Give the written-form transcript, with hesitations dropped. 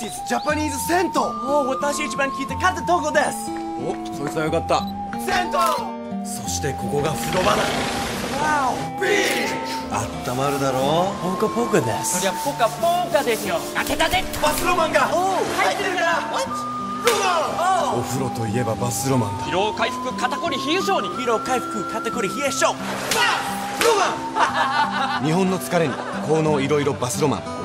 This is Japanese 銭湯。 おお、私一番聞いて勝ったとこです。 お、そいつはよかった。銭湯。そしてここが風呂場だ。 わお、ビーあったまるだろう。 ポカポカです。 そりゃポカポカですよ。開けたぜ。 バスロマンが入ってるから。 お風呂といえばバスロマンだ。 疲労回復、肩こり冷え性に。 疲労回復、肩こり冷え性。 日本の疲れに効能いろいろバスロマン。